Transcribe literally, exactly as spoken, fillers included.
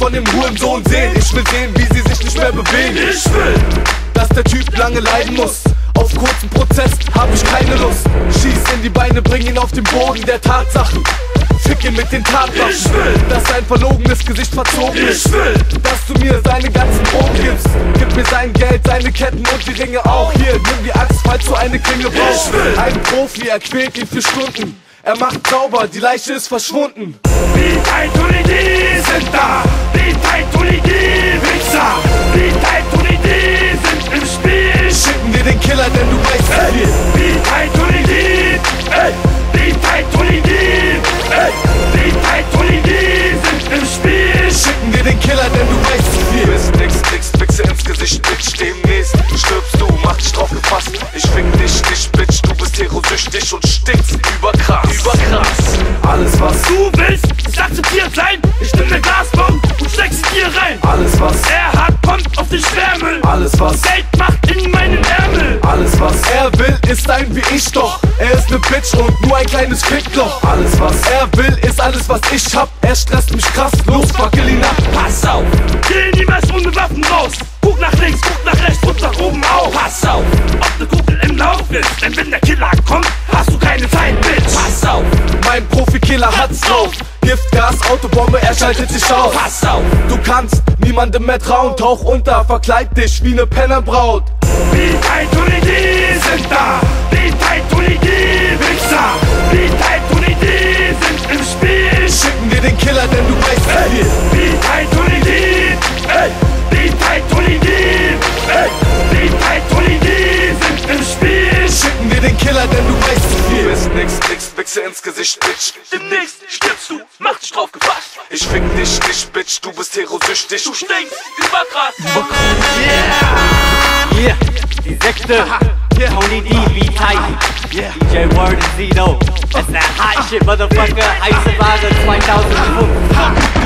von dem Hurensohn sehen. Ich will sehen, wie sie sich nicht mehr bewegen. Ich will, dass der Typ lange leiden muss. Auf kurzen Prozess hab ich keine Lust. Schieß in die Beine, bring ihn auf den Boden der Tatsachen. Fick ihn mit den Tatwaffen. Ich will, dass sein verlogenes Gesicht verzogen ist. Ich will, dass du mir seine ganzen Drogen gibst. Gib mir sein Geld, seine Ketten und die Ringe auch. Hier, nimm die Axt, falls du eine Klinge brauchst. Ich will, ein Profi, er quält ihn für Stunden. Er macht sauber, die Leiche ist verschwunden. Beat und Idee sind da. Beat und Idee, Wichser. Beat und Idee sind im Spiel. Schicken dir den Killer, denn du weißt zu viel. Beat und Idee, ey. Beat und Idee, ey. Beat und Idee sind im Spiel. Schicken dir den Killer, denn du weißt zu viel. Bist nix, nix, Wichse ins Gesicht, Bitch. Demnächst stirbst du, mach dich drauf gefasst. Ich fick dich nicht, Bitch, du bist terrorsüchtig und stinkst überkrass. Überkrass. Alles was du willst, ist akzeptiert sein. Ich nehm ne Gasbombe und steck sie dir rein. Alles was er hat, kommt auf den Schwärmel. Alles was Geld macht in meinen Ärmel. Alles was er will, ist ein wie ich doch. Er ist ne Bitch und nur ein kleines Fickloch. Alles was er will, ist alles was ich hab. Er stresst mich krass, los, fackel ihn ab. Pass auf, geh niemals ohne Waffen raus. Guck nach links, guck nach rechts und nach oben auch. Pass auf, ob ne Kugel im Lauf ist. Denn wenn der Killer kommt, hast du keine Zeit, Bitch. Pass auf, mein Profikiller hat's drauf. Giftgas, Autobombe, er schaltet sich aus. Pass auf, du kannst niemandem mehr trauen. Tauch unter, verkleid dich wie ne Pennerbraut. Beat und Idee sind da. Beat und Idee, Wichser. Beat und Idee sind im Spiel. Schicken dir den Killer, denn du weißt zu viel. Beat und Idee, ey. Beat und Idee, ey. Beat und Idee sind im Spiel. Schicken dir den Killer, denn du weißt zu viel. Du bist nix, nix, Wichse ins Gesicht, Bitch. Demnächst stirbst du, mach dich drauf gefasst. Ich fick dich nicht, Bitch, du bist terrorsüchtig. Du stinkst überkrass. Yeah! Yeah! Die Sechste, yeah. Tony D, V-Tight, yeah. D J Word and Zito. That's that hot shit, motherfucker. Heiße Ware zweitausendfünf.